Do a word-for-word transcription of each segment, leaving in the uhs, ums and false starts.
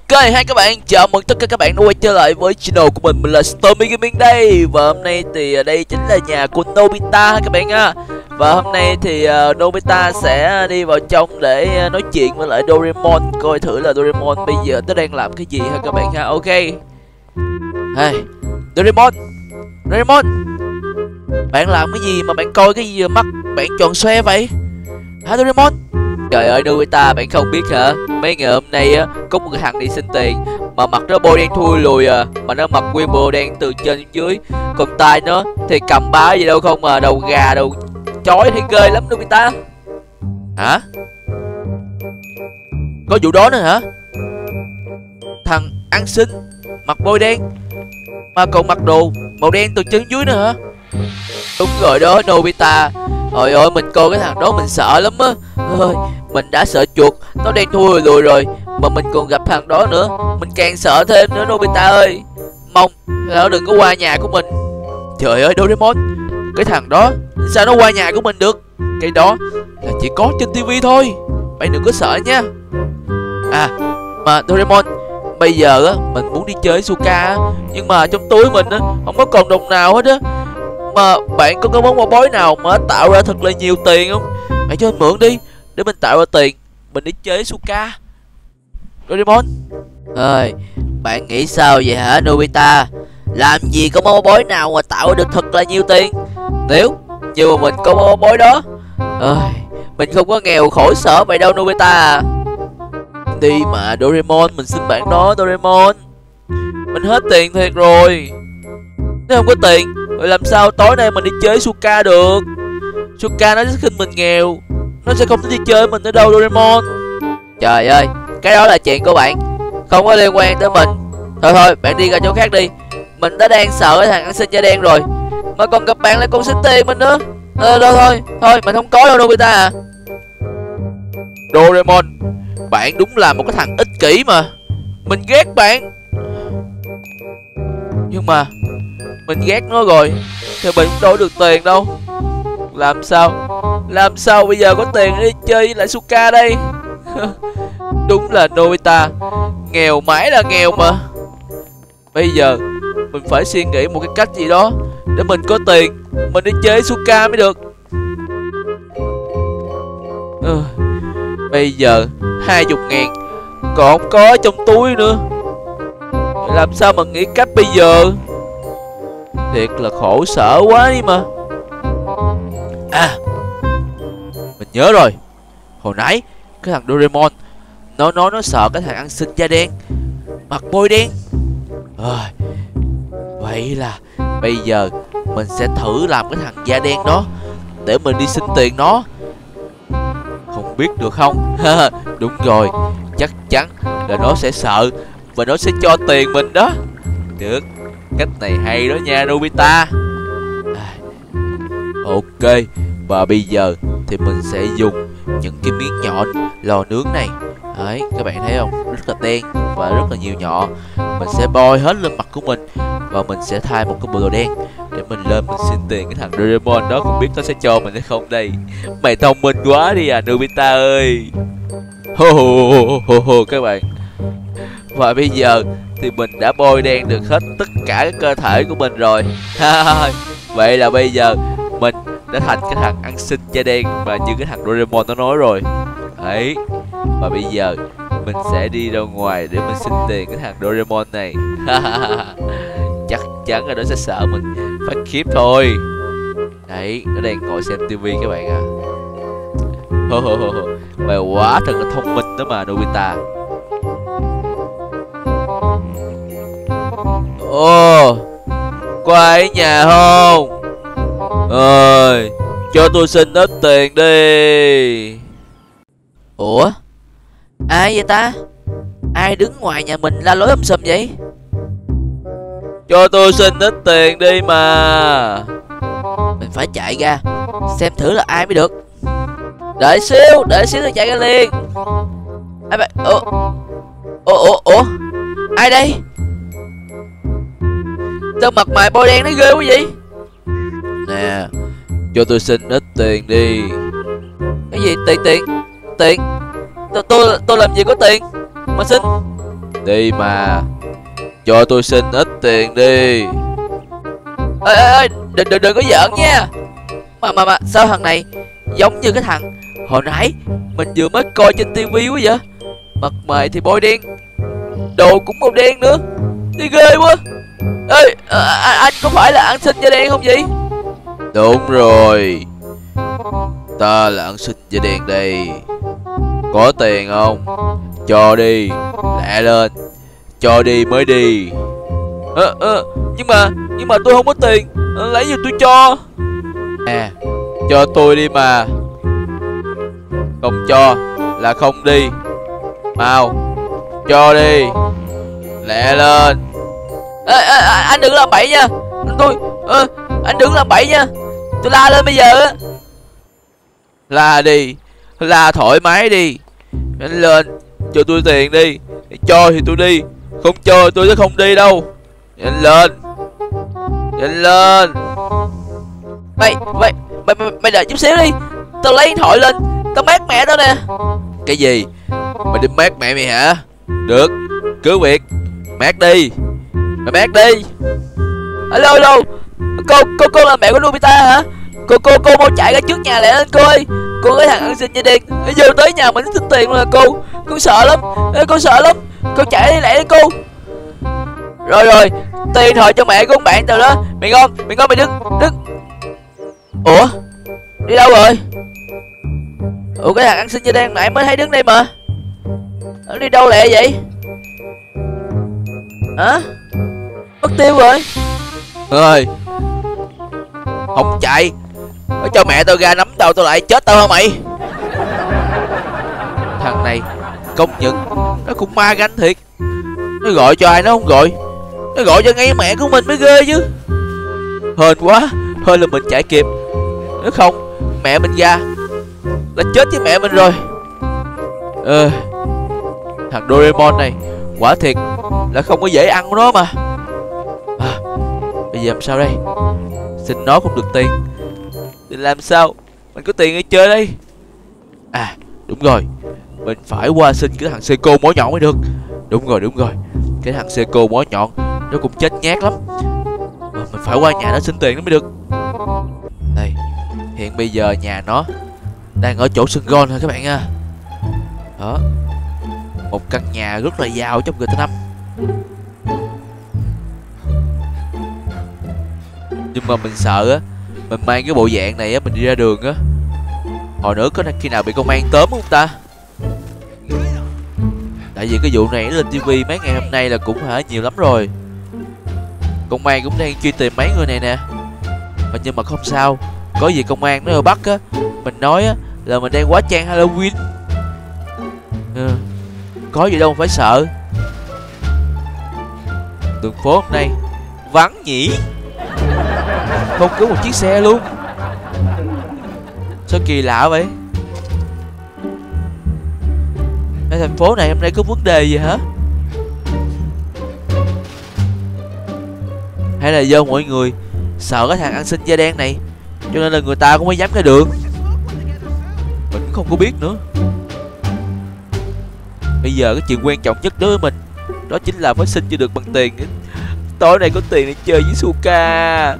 Ok, hai các bạn, chào mừng tất cả các bạn đã quay trở lại với channel của mình. Mình là Stormy Gaming đây. Và hôm nay thì ở đây chính là nhà của Nobita ha các bạn ha. Và hôm nay thì uh, Nobita sẽ đi vào trong để uh, nói chuyện với lại Doraemon, coi thử là Doraemon bây giờ nó đang làm cái gì ha các bạn ha. Ok. Hey, Doraemon, Doraemon, bạn làm cái gì mà bạn coi cái gì mà mắt bạn tròn xoe vậy hả Doraemon? Trời ơi Nobita, bạn không biết hả? Mấy ngày hôm nay á, có một cái thằng đi xin tiền mà mặt nó bôi đen thui lùi à, mà nó mặc nguyên bộ đen từ trên đến dưới, còn tay nó thì cầm bá gì đâu không mà đầu gà đầu chói thấy ghê lắm Nobita. Hả? Có vụ đó nữa hả? Thằng ăn xin mặc bôi đen mà còn mặc đồ màu đen từ trên dưới nữa hả? Đúng rồi đó Nobita. Trời ơi, mình coi cái thằng đó mình sợ lắm á. Ơi, mình đã sợ chuột nó đen thui lùi rồi mà mình còn gặp thằng đó nữa, mình càng sợ thêm nữa Nobita ơi. Mong nó đừng có qua nhà của mình. Trời ơi Doraemon, cái thằng đó sao nó qua nhà của mình được? Cái đó là chỉ có trên tivi thôi, bạn đừng có sợ nha. À mà Doraemon, bây giờ á mình muốn đi chơi Suka á, nhưng mà trong túi mình á không có còn đồng nào hết á. Mà bạn có cái món quà bói nào mà tạo ra thật là nhiều tiền không? Bạn cho anh mượn đi để mình tạo ra tiền, mình đi chơi Suka. Doraemon ơi, bạn nghĩ sao vậy hả Nobita? Làm gì có món bói nào mà tạo được thật là nhiều tiền? Nếu như mà mình có món bói đó, ơi, mình không có nghèo khổ sở vậy đâu Nobita à. Đi mà Doraemon, mình xin bạn đó Doraemon. Mình hết tiền thiệt rồi. Nếu không có tiền rồi làm sao tối nay mình đi chơi Suka được? Suka nó sẽ khinh mình nghèo, nó sẽ không đi chơi mình nữa đâu Doraemon. Trời ơi, cái đó là chuyện của bạn, không có liên quan tới mình. Thôi thôi, bạn đi ra chỗ khác đi. Mình đã đang sợ cái thằng ăn xin da đen rồi, mà còn gặp bạn lại còn xin tiền mình nữa. Ờ, thôi thôi, thôi, mình không có đâu Nobita à. Doraemon, bạn đúng là một cái thằng ích kỷ mà. Mình ghét bạn. Nhưng mà mình ghét nó rồi thì mình cũng đổi được tiền đâu. Làm sao Làm sao bây giờ có tiền đi chơi với lại Suka đây? Đúng là Nobita, nghèo mãi là nghèo mà. Bây giờ mình phải suy nghĩ một cái cách gì đó để mình có tiền mình đi chơi với Suka mới được. ừ, Bây giờ hai mươi ngàn còn không có trong túi nữa, làm sao mà nghĩ cách bây giờ? Thiệt là khổ sở quá đi mà. À, mình nhớ rồi. Hồi nãy cái thằng Doraemon nó nói nó sợ cái thằng ăn xin da đen mặc bôi đen. à, Vậy là bây giờ mình sẽ thử làm cái thằng da đen đó để mình đi xin tiền nó. Không biết được không? Đúng rồi, chắc chắn là nó sẽ sợ và nó sẽ cho tiền mình đó. Được, cách này hay đó nha Nobita. à, Ok, và bây giờ thì mình sẽ dùng những cái miếng nhọn lò nướng này. Đấy, các bạn thấy không? Rất là đen và rất là nhiều nhọ. Mình sẽ bôi hết lên mặt của mình và mình sẽ thay một cái bộ đồ đen để mình lên mình xin tiền cái thằng Doraemon đó. Không biết nó sẽ cho mình hay không đây. Mày thông minh quá đi à Nobita ơi. Hô hô hô hô hô các bạn. Và bây giờ thì mình đã bôi đen được hết tất cả cái cơ thể của mình rồi. Vậy là bây giờ mình đã thành cái thằng ăn xin da đen mà như cái thằng Doraemon nó nói rồi. Đấy. Và bây giờ mình sẽ đi ra ngoài để mình xin tiền cái thằng Doraemon này. Chắc chắn là nó sẽ sợ mình phát khiếp thôi. Đấy, nó đang ngồi xem tivi các bạn à. Hô hô hô hô. Mày quá thật là thông minh đó mà Nobita. Ồ, có ai ở nhà không? Ơi, cho tôi xin ít tiền đi. Ủa, ai vậy ta? Ai đứng ngoài nhà mình la lối um sùm vậy? Cho tôi xin ít tiền đi mà. Mình phải chạy ra xem thử là ai mới được. Đợi xíu, đợi xíu tôi chạy ra liền. Ai vậy? Ủa, ủa, ủa, ủa? Ai đây? Sao mặt mày bôi đen nó ghê quá vậy? Nè, cho tôi xin ít tiền đi. Cái gì? Tiền tiền? Tiền? Tôi tôi tôi làm gì có tiền mà xin? Đi mà, cho tôi xin ít tiền đi. Ê ê ê, đừng đừng đừng có giỡn nha. Mà mà mà sao thằng này giống như cái thằng hồi nãy mình vừa mới coi trên tivi quá vậy? Mặt mày thì bôi đen, đồ cũng màu đen nữa, đi ghê quá. Ê, à, à, anh có phải là ăn xin da đen không vậy? Đúng rồi, ta là ăn xin da đen đây. Có tiền không? Cho đi, lẹ lên, cho đi mới đi. À, à, nhưng mà nhưng mà tôi không có tiền, à, lấy gì tôi cho? À, cho tôi đi mà. Không cho là không đi. Mau, cho đi, lẹ lên. À, à, à, anh đừng làm bậy nha. Tôi à, anh đừng làm bậy nha. Tôi la lên bây giờ á. La đi, la thoải mái đi. Nhanh lên, cho tôi tiền đi. Cho thì tôi đi, không cho tôi sẽ không đi đâu. Nhanh lên, nhanh lên. Mày mày mày mày, mày đợi chút xíu đi, tao lấy điện thoại lên, tao mát mẹ tao nè. Cái gì? Mày định mát mẹ mày hả? Được, cứ việc mát đi, mày mát đi. Alo alo, cô cô cô là mẹ của Nobita hả? Cô cô cô mau chạy ra trước nhà lẹ lên cô ơi. Cô cái thằng ăn xin da đen nó vô tới nhà mình tính tiền luôn là cô. Con sợ lắm, ê, con sợ lắm. Cô chạy đi lẹ đi cô. Rồi rồi, tiền thôi cho mẹ của con bạn tao đó. Mày ngon, mày ngon mày đứng, đứng. Ủa? Đi đâu rồi? Ủa cái thằng ăn xin da đen nãy mới thấy đứng đây mà. Nó đi đâu lẹ vậy? Hả? Mất tiêu rồi. Ơi, không chạy, nó cho mẹ tao ra nắm đầu tao lại chết tao hả mày? Thằng này công nhận nó cũng ma gánh thiệt. Nó gọi cho ai nó không gọi, nó gọi cho ngay mẹ của mình mới ghê chứ. Hên quá, hên là mình chạy kịp, nếu không mẹ mình ra là chết với mẹ mình rồi. Ờ, thằng Doraemon này quả thiệt là không có dễ ăn của nó mà. À, bây giờ làm sao đây? Xin nó không được tiền thì làm sao mình có tiền để chơi đây? À đúng rồi, mình phải qua xin cái thằng Seiko mỏ nhọn mới được. Đúng rồi đúng rồi, cái thằng Seiko mỏ nhọn nó cũng chết nhát lắm. à, Mình phải qua nhà nó xin tiền nó mới được. Đây, hiện bây giờ nhà nó đang ở chỗ sân golf thôi các bạn nha. Đó, một căn nhà rất là giàu trong người ta năm. Nhưng mà mình sợ á, mình mang cái bộ dạng này á, mình đi ra đường á, hồi nữa có khi nào bị công an tóm không ta? Tại vì cái vụ này nó lên tivi mấy ngày hôm nay là cũng hả nhiều lắm rồi. Công an cũng đang truy tìm mấy người này nè. Mà nhưng mà không sao, có gì công an nó bắt á, mình nói á là mình đang hóa trang Halloween. Ừ, có gì đâu mà phải sợ. Đường phố hôm nay vắng nhỉ, không có một chiếc xe luôn. Sao kỳ lạ vậy? Cái thành phố này hôm nay có vấn đề gì hả? Hay là do mọi người sợ cái thằng ăn xin da đen này, cho nên là người ta cũng mới dám ra đường? Mình cũng không có biết nữa. Bây giờ cái chuyện quan trọng nhất đối với mình đó chính là phải xin cho được bằng tiền. Tối nay có tiền để chơi với Suka.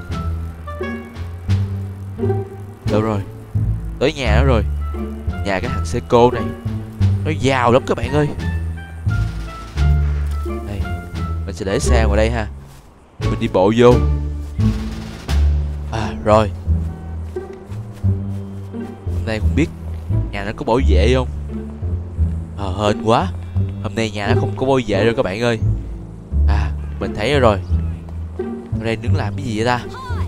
Đâu rồi? Tới nhà nó rồi. Nhà cái thằng Seiko này nó giàu lắm các bạn ơi. Đây, mình sẽ để xe ngoài đây ha, mình đi bộ vô. À rồi, hôm nay không biết nhà nó có bảo vệ không. Ờ à, hên quá, hôm nay nhà nó không có bảo vệ rồi các bạn ơi. À mình thấy rồi, ở đây đứng làm cái gì vậy ta?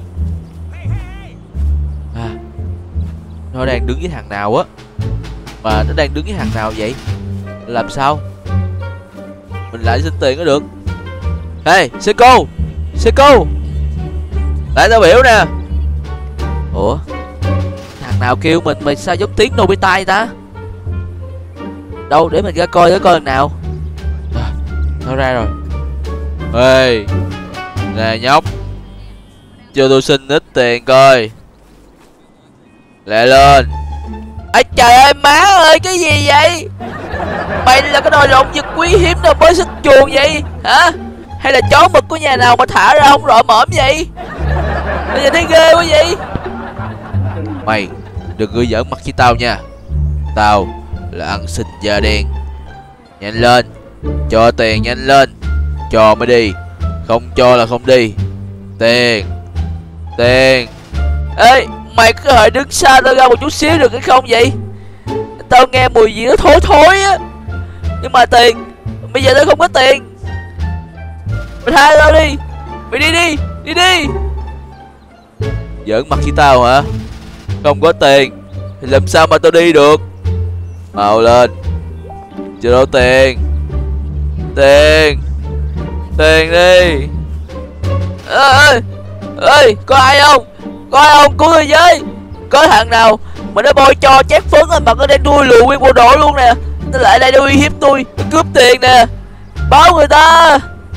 À, nó đang đứng với thằng nào á? Mà nó đang đứng với thằng nào vậy? Làm sao mình lại xin tiền có được? Hey Seiko, Seiko, lại tao biểu nè. Ủa, thằng nào kêu mình mà sao giống tiếng Nobita vậy ta? Đâu để mình ra coi để coi thằng nào. À, nó ra rồi. Ê nè nhóc, cho tôi xin ít tiền coi, lẹ lên. Ê trời ơi má ơi, cái gì vậy? Mày là cái đồ động vật quý hiếm nào mới xích chuồng vậy hả? Hay là chó mực của nhà nào mà thả ra không rõ mõm vậy? Bây giờ thấy ghê quá vậy. Mày đừng có giỡn mặt với tao nha. Tao là ăn xin da đen. Nhanh lên, cho tiền nhanh lên. Cho mới đi, không cho là không đi. Tiền, tiền. Ê, mày có thể đứng xa tao ra một chút xíu được hay không vậy? Tao nghe mùi gì nó thối thối á. Nhưng mà tiền, bây giờ tao không có tiền. Mày tha tao đi. Mày đi đi, đi đi. Giỡn mặt với tao hả? Không có tiền thì làm sao mà tao đi được? Mau lên, cho đâu tiền. Tiền, tiền đi. Ê, ê, có ai không? Có ai không? Cứu người với. Có thằng nào mà nó bôi cho chét phấn mà nó đang đuôi lùi nguyên bộ đội luôn nè. Nó lại đây uy hiếp tôi, nó cướp tiền nè. Báo người ta.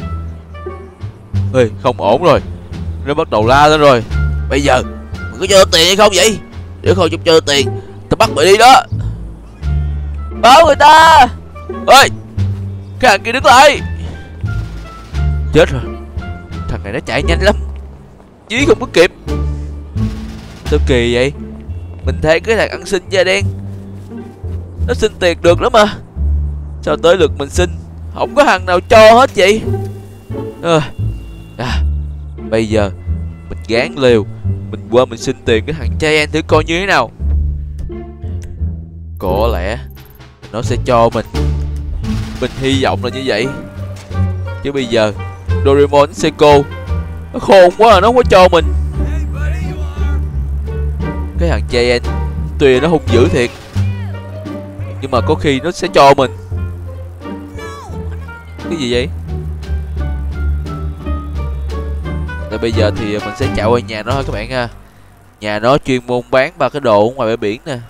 Ê, không ổn rồi. Nó bắt đầu la lên rồi. Bây giờ mày có cho tiền hay không vậy? Nếu không cho tiền tao bắt mày đi đó. Báo người ta. Ê, cái thằng kia đứng lại. Chết rồi, thằng này nó chạy nhanh lắm, chí không có kịp. Sao kỳ vậy? Mình thấy cái thằng ăn xin da đen nó xin tiền được lắm mà, sao tới lượt mình xin không có thằng nào cho hết vậy? À, à, bây giờ mình gán liều, mình qua mình xin tiền cái thằng Giant thử coi như thế nào. Có lẽ nó sẽ cho mình. Mình hy vọng là như vậy. Chứ bây giờ Doraemon Seiko nó khôn quá à, nó không có cho mình. Cái thằng Giant tuy nó hung dữ thiệt, nhưng mà có khi nó sẽ cho mình. Cái gì vậy? Rồi bây giờ thì mình sẽ chạy qua nhà nó thôi các bạn ha. Nhà nó chuyên môn bán ba cái đồ ở ngoài bãi biển nè.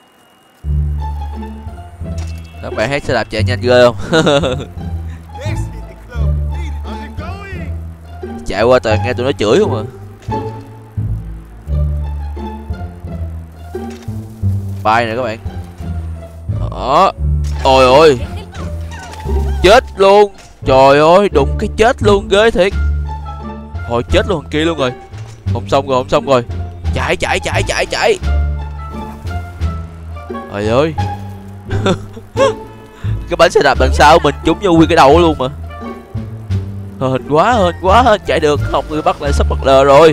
Các bạn thấy xe đạp chạy nhanh ghê không? Chạy qua toàn nghe tụi nó chửi không à. Bay nè các bạn. Đó. Ôi ôi, chết luôn. Trời ơi, đụng cái chết luôn, ghê thiệt. Thôi chết luôn thằng kia luôn rồi. Không xong rồi, không xong rồi. Chạy chạy chạy chạy chạy. Trời ơi. Cái bánh xe đạp đằng sau mình trúng vô nguyên cái đầu luôn mà. Hên quá, hên quá, hên chạy được. Không người bắt lại sắp bật lờ rồi.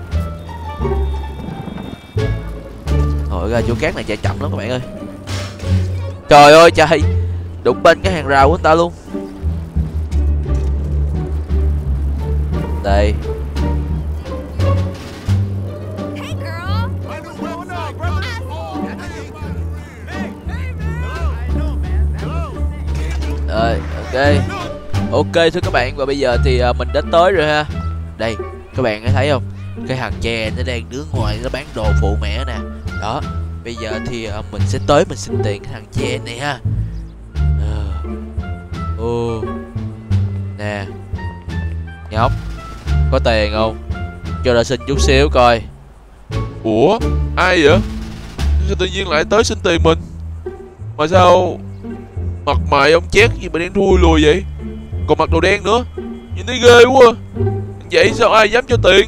Thôi ra chỗ cát này chạy chậm lắm các bạn ơi. Trời ơi trời, đụng bên cái hàng rào của người ta luôn. Đây. Rồi, ok. Ok thưa các bạn, và bây giờ thì uh, mình đã tới rồi ha. Đây, các bạn có thấy không? Cái thằng chè nó đang đứng ngoài nó bán đồ phụ mẹ nè. Đó, bây giờ thì uh, mình sẽ tới mình xin tiền cái thằng chè này ha. Ồ. Uh. Uh. Nè. Nhóc, có tiền không? Cho ra xin chút xíu coi. Ủa, ai vậy? Sao tự nhiên lại tới xin tiền mình? Mà sao mặt mày ông chét gì mà đen thui lùi vậy? Còn mặc đồ đen nữa, nhìn thấy ghê quá. Vậy sao ai dám cho tiền?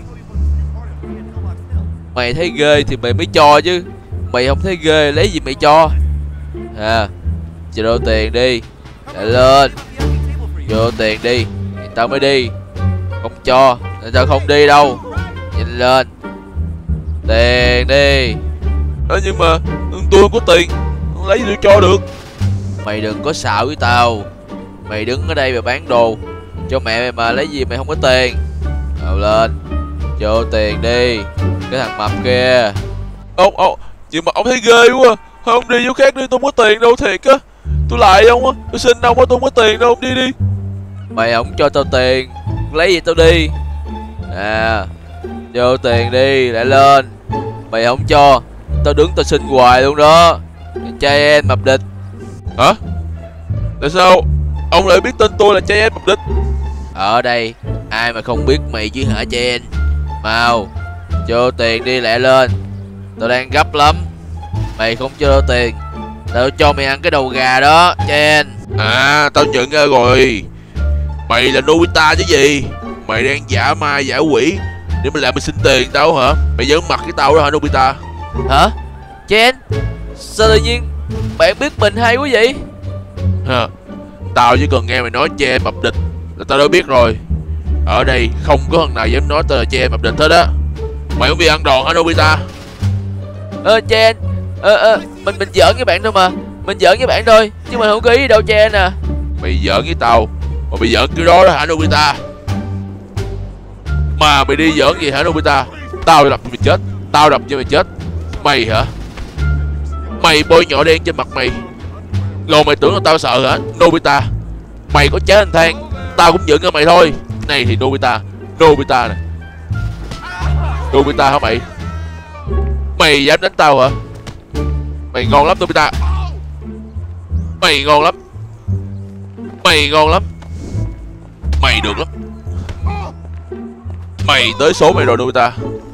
Mày thấy ghê thì mày mới cho chứ. Mày không thấy ghê lấy gì mày cho? À, cho đô tiền đi. Lại lên. Vô tiền đi thì tao mới đi. Không cho thì tao không đi đâu. Nhìn lên. Tiền đi. À, nhưng mà tôi không có tiền, lấy gì tôi cho được? Mày đừng có xạo với tao. Mày đứng ở đây mà bán đồ cho mẹ mày mà lấy gì mày không có tiền. Nào lên. Vô tiền đi. Cái thằng mập kia. Ông, ông, nhưng mà ông thấy ghê quá. Không đi chỗ khác đi, tôi không có tiền đâu thiệt á. Tôi lại ông á, tôi xin ông á, tôi không có tiền đâu, ông đi đi. Mày không cho tao tiền, lấy gì tao đi. À, vô tiền đi, lại lên. Mày không cho, tao đứng tao xin hoài luôn đó. Giant mập địch. Hả? Tại sao ông lại biết tên tôi là Giant mập địch? Ở đây ai mà không biết mày chứ hả Giant? Mau vô tiền đi, lẹ lên. Tao đang gấp lắm. Mày không cho tao tiền Tao cho mày ăn cái đầu gà đó, Chen. À, tao nhận ra rồi. Mày là Nobita chứ gì? Mày đang giả ma giả quỷ để mày làm mày xin tiền tao hả? Mày giỡn mặt với tao đó hả Nobita? Hả? Chen, sao tự nhiên bạn biết mình hay quá vậy? Hả? Tao chỉ cần nghe mày nói che mập địch là tao đã biết rồi. Ở đây không có thằng nào dám nói tao là che mập địch hết á. Mày không bị ăn đòn hả Nobita? Ờ Chen, ờ ờ mình mình giỡn với bạn thôi mà. Mình giỡn với bạn thôi, chứ mình không có ý gì đâu Chen à. Mày giỡn với tao mà mày giỡn cái đó đó hả Nobita? Mà mày đi giỡn gì hả Nobita? Tao đập cho mày chết. Tao đập cho mày chết. Mày hả? Mày bôi nhọ đen trên mặt mày rồi mày tưởng là tao sợ hả Nobita? Mày có trái anh than tao cũng giận cho mày thôi. Này thì Nobita, Nobita nè. Nobita hả mày? Mày dám đánh tao hả? Mày ngon lắm Nobita. Mày ngon lắm. Mày ngon lắm. Mày được lắm. Mày tới số mày rồi Nobita.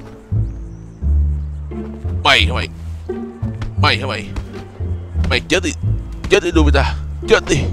Mày hả mày? Mày hả mày? Mày chết đi. Chết đi Nobita. Chết đi.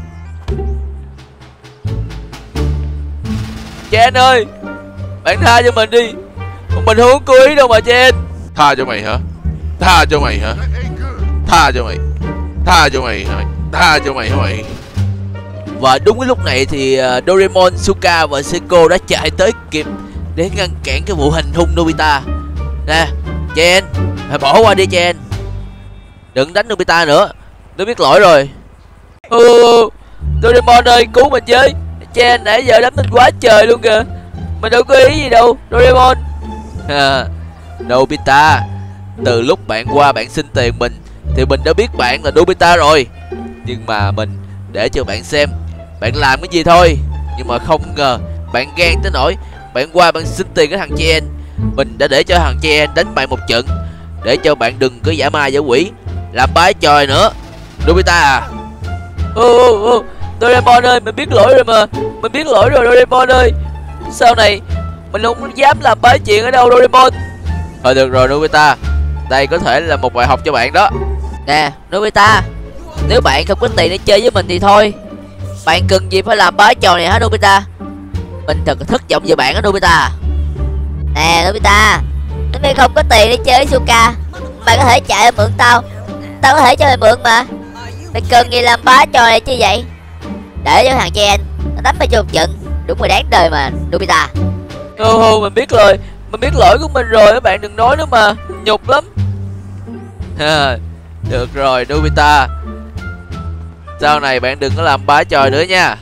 Chen ơi, bạn tha cho mình đi. Mình không có cố ý đâu mà Chen. Tha cho mày hả? Tha cho mày hả? Tha cho mày. Tha cho mày hả? Tha cho mày hả mày? Và đúng cái lúc này thì uh, Doraemon, Suka và Seiko đã chạy tới kịp để ngăn cản cái vụ hành hung Nobita. Nè, Chen, hãy bỏ qua đi Chen. Đừng đánh Nobita nữa, nó biết lỗi rồi. Ừ, Doraemon ơi, cứu mình với. Chen nãy giờ đánh mình quá trời luôn kìa. Mình đâu có ý gì đâu, Doraemon. À, Nobita, từ lúc bạn qua bạn xin tiền mình thì mình đã biết bạn là Nobita rồi. Nhưng mà mình để cho bạn xem bạn làm cái gì thôi. Nhưng mà không ngờ bạn gan tới nỗi bạn qua bạn xin tiền cái thằng Chen. Mình đã để cho thằng Chen đánh bạn một trận để cho bạn đừng có giả ma giả quỷ làm bái tròi nữa, Nobita à. Ô ô ô Doraemon ơi, mình biết lỗi rồi mà. Mình biết lỗi rồi Doraemon ơi. Sau này mình không dám làm bái chuyện ở đâu Doraemon. Thôi được rồi Nobita, đây có thể là một bài học cho bạn đó. Nè Nobita, nếu bạn không có tiền để chơi với mình thì thôi. Bạn cần gì phải làm bá trò này hả Nobita? Mình thật thất vọng về bạn á Nobita. Nè Nobita, nếu mày không có tiền để chơi với Suka, mày có thể chạy mượn tao. Tao có thể cho mày mượn mà. Mày cần gì làm bá trò này chứ vậy? Để cho thằng Chen nó đánh mày cho một trận. Đúng rồi, đáng đời mà Nobita. Ô ô mình biết rồi. Mình biết lỗi của mình rồi, các bạn đừng nói nữa mà. Nhục lắm. À, được rồi Nobita, sau này bạn đừng có làm bá tròi nữa nha.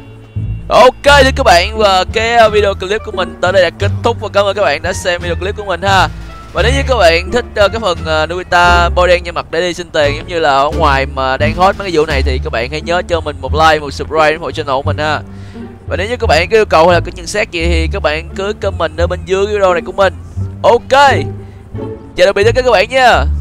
Ok thưa các bạn, và cái video clip của mình tới đây đã kết thúc. Và cảm ơn các bạn đã xem video clip của mình ha. Và nếu như các bạn thích uh, cái phần uh, Nobita bôi đen da mặt để đi xin tiền giống như là ở ngoài mà đang hot mấy cái vụ này, thì các bạn hãy nhớ cho mình một like, một subscribe ủng hộ channel của mình ha. Và nếu như các bạn có yêu cầu hay là có nhận xét gì thì các bạn cứ comment ở bên dưới video này của mình. Ok, chào tạm biệt tất cả các bạn nha.